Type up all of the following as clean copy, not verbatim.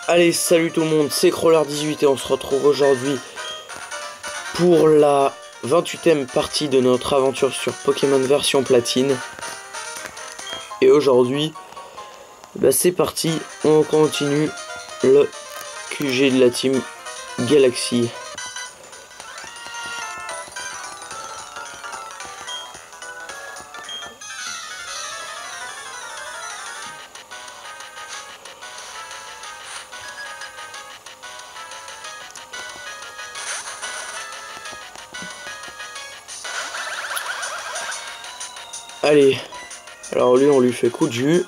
Allez, salut tout le monde, c'est Crawler18 et on se retrouve aujourd'hui pour la 28e partie de notre aventure sur Pokémon version platine. Et aujourd'hui, c'est parti, on continue le QG de la team Galaxy. Allez, alors lui on lui fait coup de jus.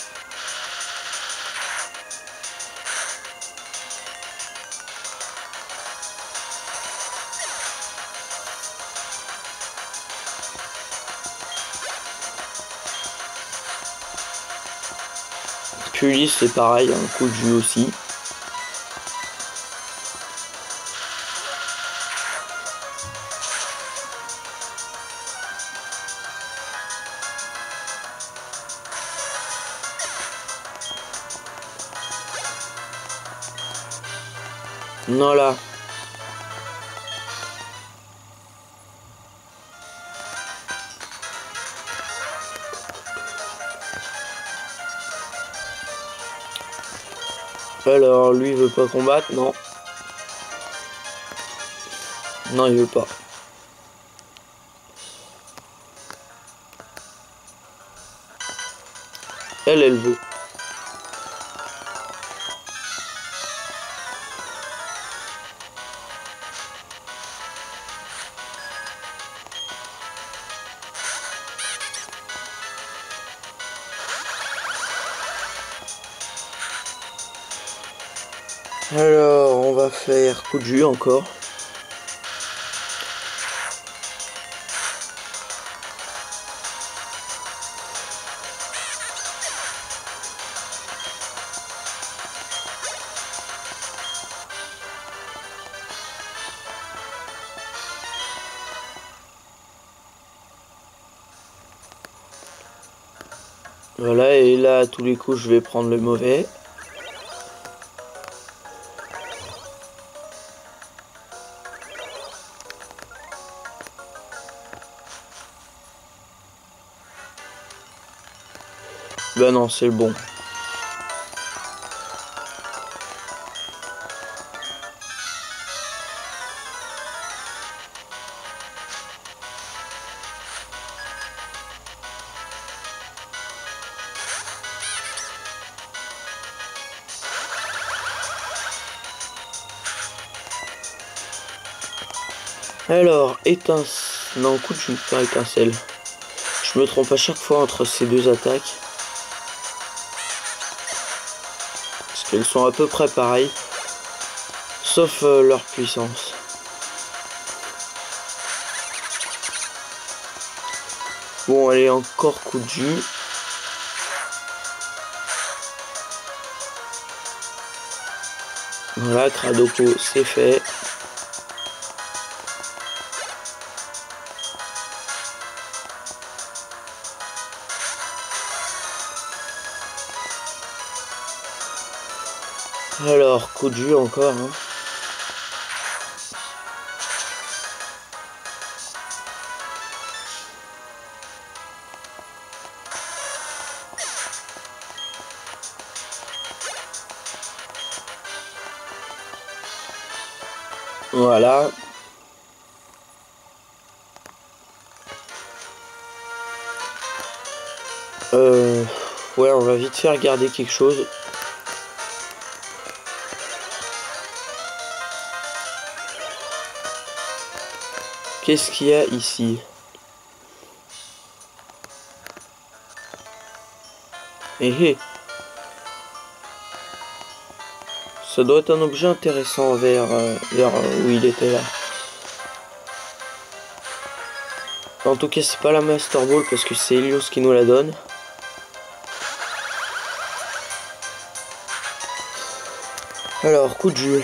Puis lui c'est pareil, un coup de jus aussi. Voilà. Alors lui il veut pas combattre, non. Non il veut pas. Elle veut. Alors, on va faire coup de jus encore. Voilà, et là, à tous les coups, je vais prendre le mauvais. Bah non, c'est le bon. Alors, non, coup de jus, pas étincelle. Je me trompe à chaque fois entre ces deux attaques. Parce qu'elles sont à peu près pareilles. Sauf leur puissance. Bon, allez, encore coup de jus. Voilà, Cradopo, c'est fait. Alors, coup de jus encore. Hein. Voilà. Ouais, on va vite faire regarder quelque chose. Qu'est-ce qu'il y a ici? Eh. Ça doit être un objet intéressant vers où il était là. En tout cas, c'est pas la Master Ball parce que c'est Helios qui nous la donne. Alors, coup de jus.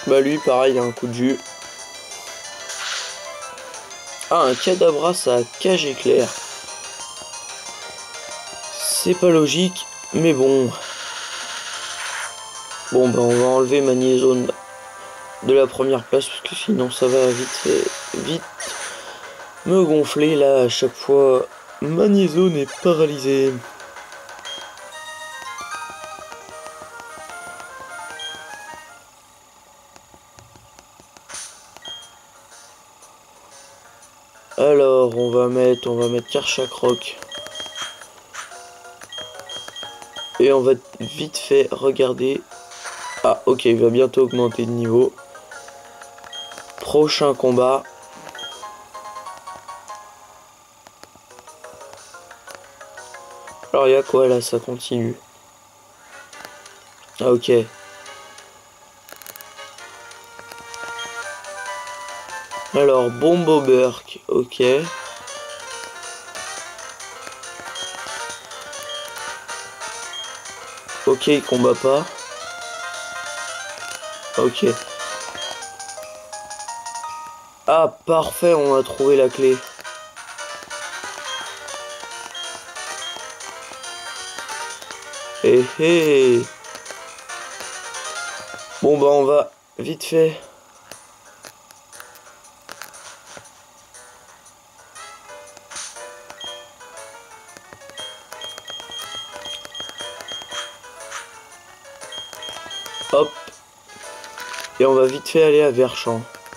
Bah lui pareil, un coup de jus. Ah, un Kadabra, ça a cage éclair. C'est pas logique, mais bon. Bon bah on va enlever Magnézone de la première place parce que sinon ça va vite me gonfler là à chaque fois. Magnézone est paralysé. Alors on va mettre Karchakroc. Et on va vite fait regarder. Ah ok, il va bientôt augmenter de niveau. Prochain combat. Alors il y a quoi là, ça continue. Ah ok. Alors Bombo Burk, ok. Ok, il combat pas. Ok. Ah parfait, on a trouvé la clé. Hé hé. Bon bah on va vite fait. Hop. Et on va vite fait aller à Verchamp.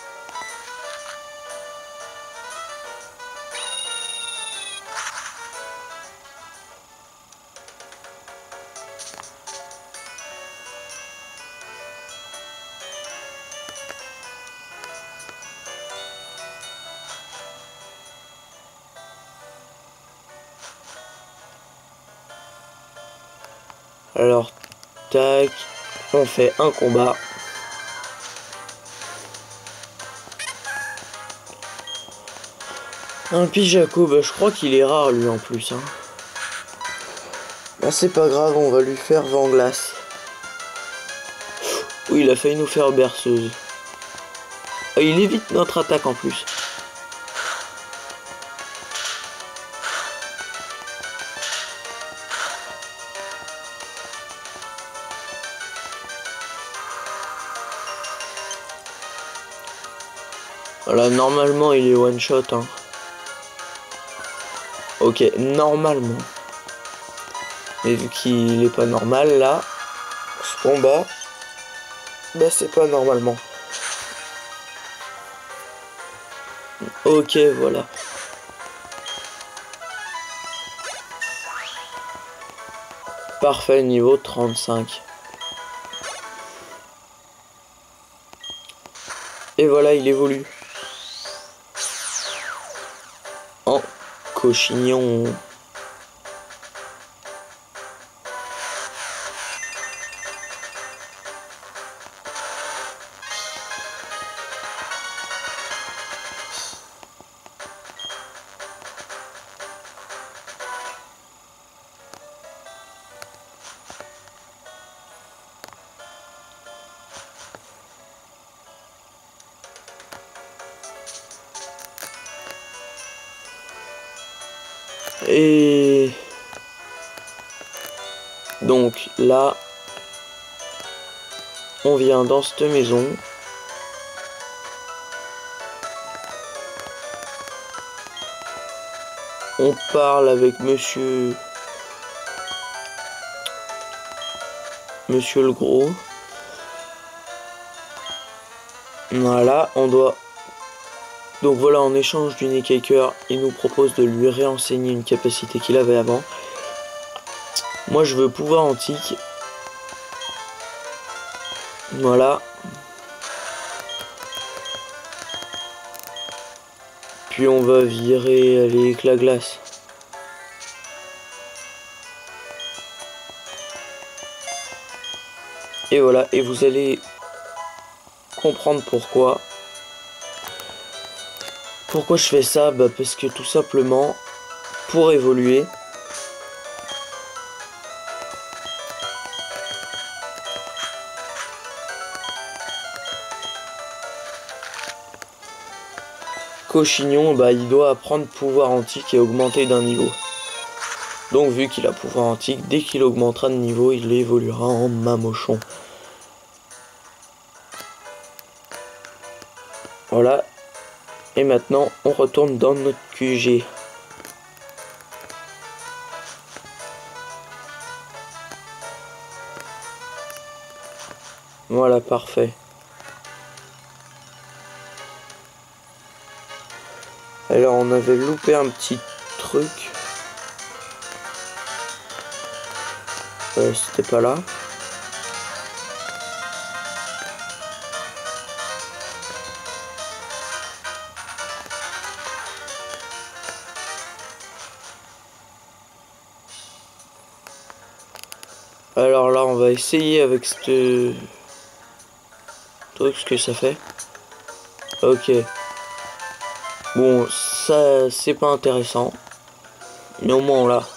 Alors, tac, on fait un combat. Un Pijaco, bah je crois qu'il est rare lui en plus. Hein. Bah c'est pas grave, on va lui faire vent glace. Oui, il a failli nous faire berceuse. Ah, il évite notre attaque en plus. Voilà, normalement il est one shot. Hein. Ok, normalement. Mais vu qu'il est pas normal là, ce combat, bah c'est pas normalement. Ok, voilà. Parfait, niveau 35. Et voilà, il évolue. En cochignon. Et donc là, on vient dans cette maison. On parle avec monsieur le gros. Voilà, on doit... Donc voilà, en échange du Nekaker, il nous propose de lui réenseigner une capacité qu'il avait avant. Moi, je veux pouvoir antique. Voilà. Puis on va virer les éclats glace. Et voilà, et vous allez comprendre pourquoi. Pourquoi je fais ça? Bah parce que tout simplement, pour évoluer, cochignon, bah, il doit apprendre pouvoir antique et augmenter d'un niveau. Donc vu qu'il a pouvoir antique, dès qu'il augmentera de niveau, il évoluera en Mamochon. Voilà. Et maintenant, on retourne dans notre QG. Voilà, parfait. Alors, on avait loupé un petit truc. C'était pas là. Alors là, on va essayer avec ce truc ce que ça fait. Ok. Bon, ça, c'est pas intéressant. Mais au moins, on l'a.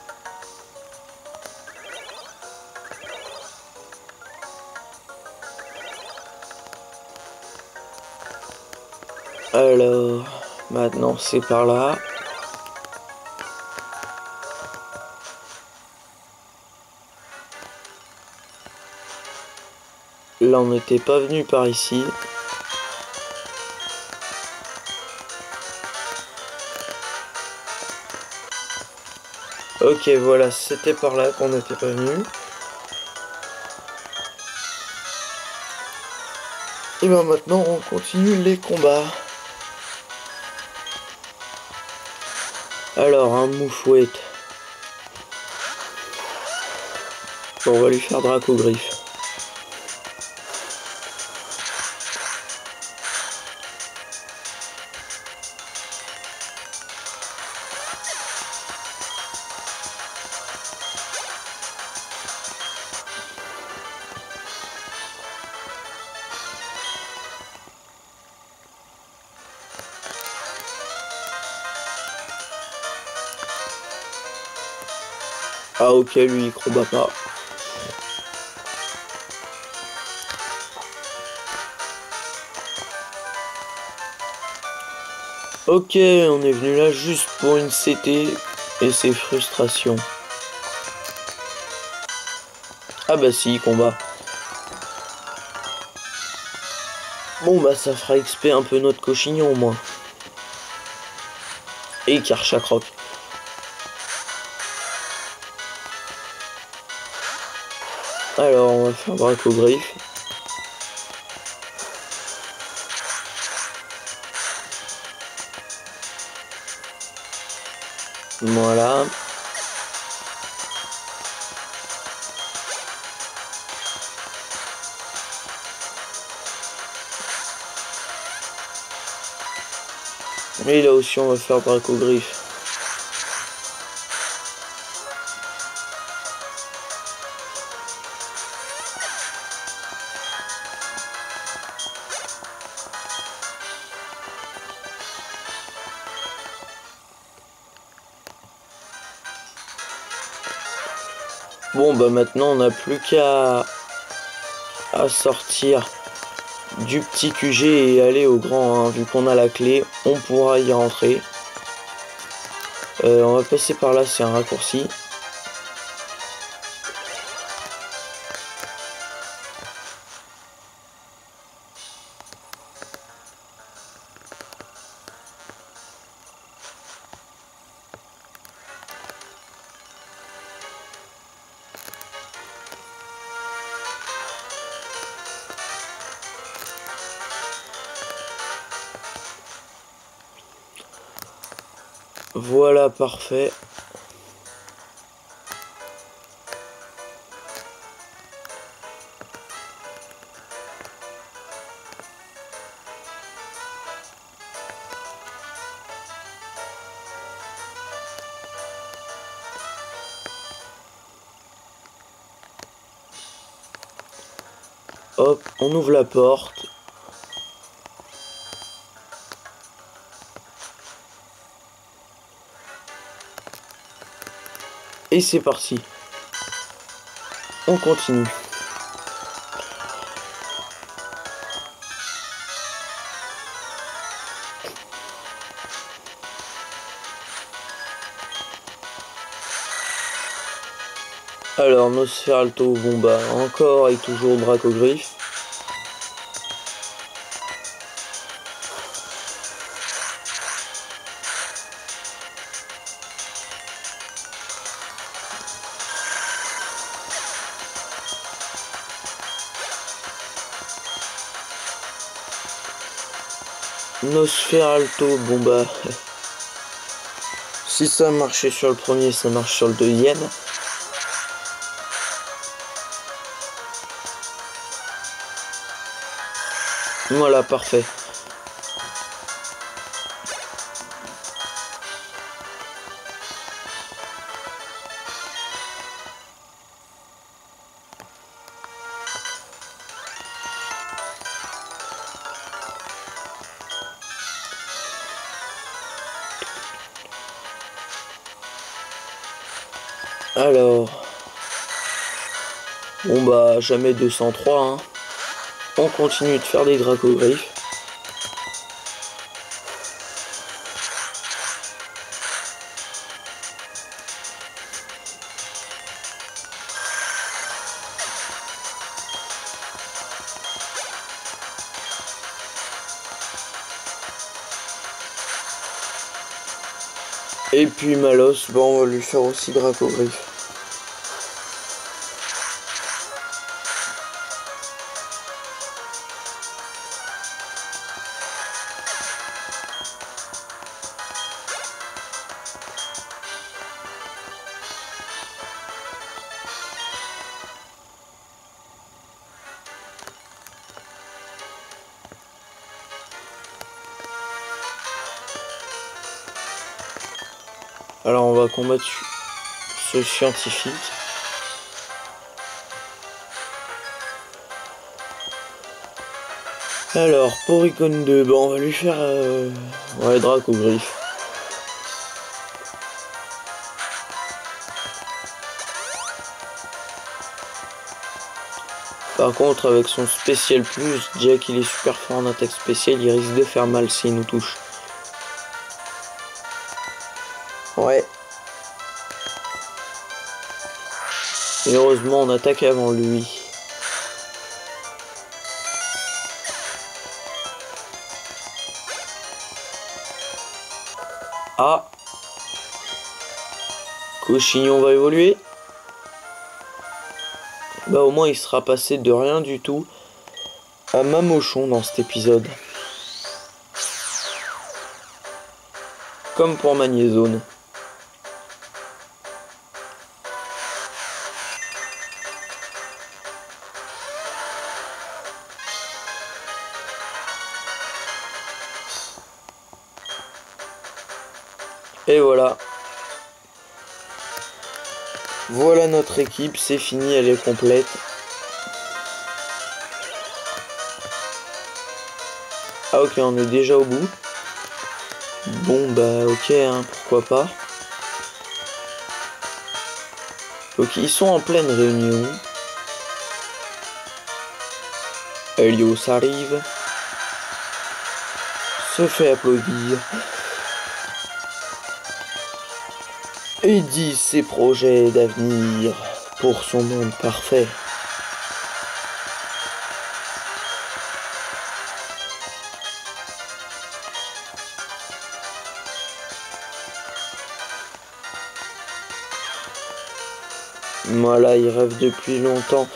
Alors, maintenant, c'est par là. Là, on n'était pas venu par ici. Ok, voilà, c'était par là qu'on n'était pas venu. Et ben maintenant, on continue les combats. Alors, un moufouette. On va lui faire drac aux griffes. Ah ok, lui il combat pas. Ok, on est venu là juste pour une CT et ses frustrations. Ah bah si, il combat. Bon bah ça fera XP un peu notre cochignon au moins. Et Karchakroc. Alors on va faire drac aux griffes. Voilà. Et là aussi on va faire drac aux griffes. Bon bah maintenant on n'a plus qu'à sortir du petit QG et aller au grand, hein. Vu qu'on a la clé, on pourra y rentrer. On va passer par là, c'est un raccourci. Voilà, parfait. Hop, on ouvre la porte. Et c'est parti. On continue. Alors, Nosferalto, bon bah, encore et toujours Dracogriffe. Nosferalto, bon bah, si ça marchait sur le premier, ça marche sur le deuxième. Voilà, parfait. Alors, bon bah, jamais 203, hein. On continue de faire des Dracogriffes. Et puis Malos, bon, on va lui faire aussi Dracogriffe. Alors on va combattre ce scientifique. Alors, pour Icon 2, bah on va lui faire ouais, Dracogriffe. Par contre, avec son spécial plus, Jack il est super fort en attaque spéciale, il risque de faire mal s'il nous touche. Ouais. Et heureusement, on attaque avant lui. Ah, Cochignon va évoluer. Bah au moins il sera passé de rien du tout à Mamochon dans cet épisode. Comme pour Magnézone. Et voilà. Voilà notre équipe, c'est fini, elle est complète. Ah ok, on est déjà au bout. Bon bah ok, hein, pourquoi pas. Ok, ils sont en pleine réunion. Helios arrive. Se fait applaudir. Et dit ses projets d'avenir pour son monde parfait. Voilà, il rêve depuis longtemps.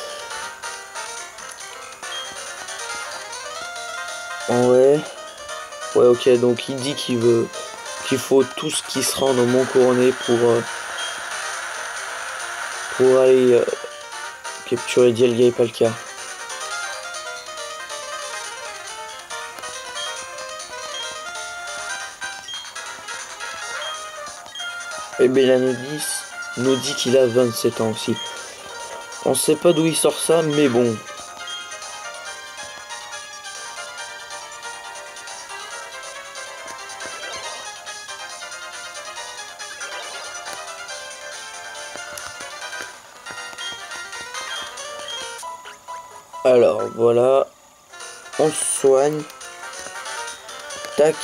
Ouais. Ouais, ok, donc il dit qu'il veut... qu'il faut tous qui se rendent au Mont Couronné pour aller capturer Dialga et Palkia. Et Bélanodis nous dit qu'il a 27 ans aussi. On sait pas d'où il sort ça, mais bon. Alors voilà, on se soigne. Tac.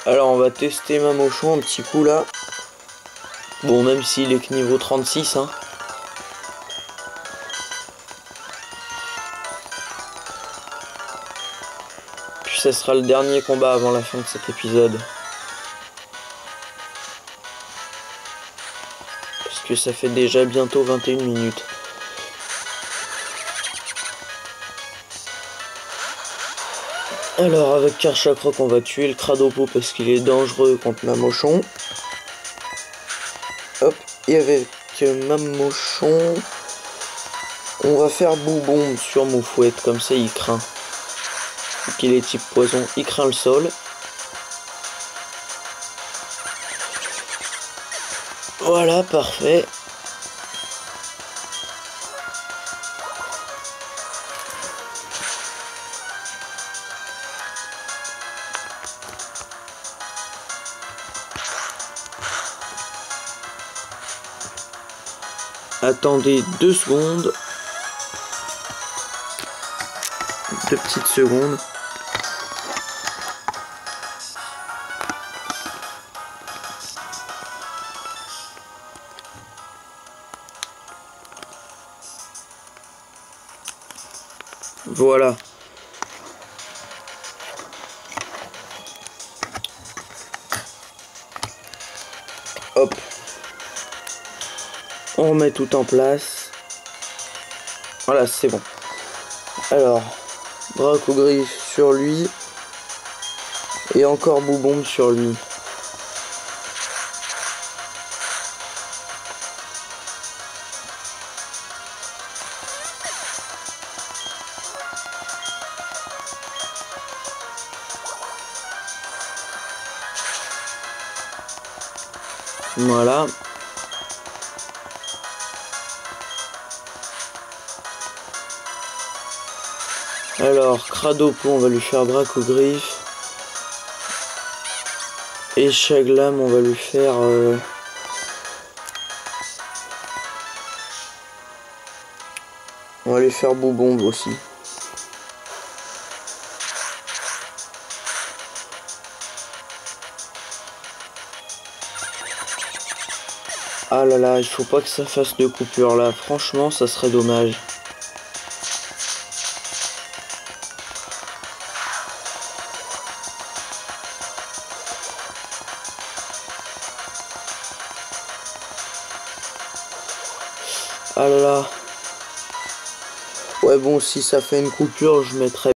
Alors on va tester Mamochon un petit coup là. Bon, même s'il est que niveau 36 hein. Puis ça sera le dernier combat avant la fin de cet épisode. Parce que ça fait déjà bientôt 21 minutes. Alors avec Karchakroc on va tuer le Cradopo parce qu'il est dangereux contre Mamochon. Hop, et avec Mamochon, on va faire Boubombe sur Moufouette, comme ça il craint. Qu'il est type poison, il craint le sol. Voilà, parfait. Attendez 2 secondes. 2 petites secondes. Voilà. Hop. On remet tout en place. Voilà, c'est bon. Alors, Dracogriffe sur lui. Et encore Boubombe sur lui. Voilà. Alors, Cradopo, on va lui faire Dracogriffe. Et Chaglam, on va lui faire... On va lui faire Boubombe aussi. Ah là là, il faut pas que ça fasse de coupure là. Franchement, ça serait dommage. Ah là là. Ouais bon, si ça fait une coupure, je mettrai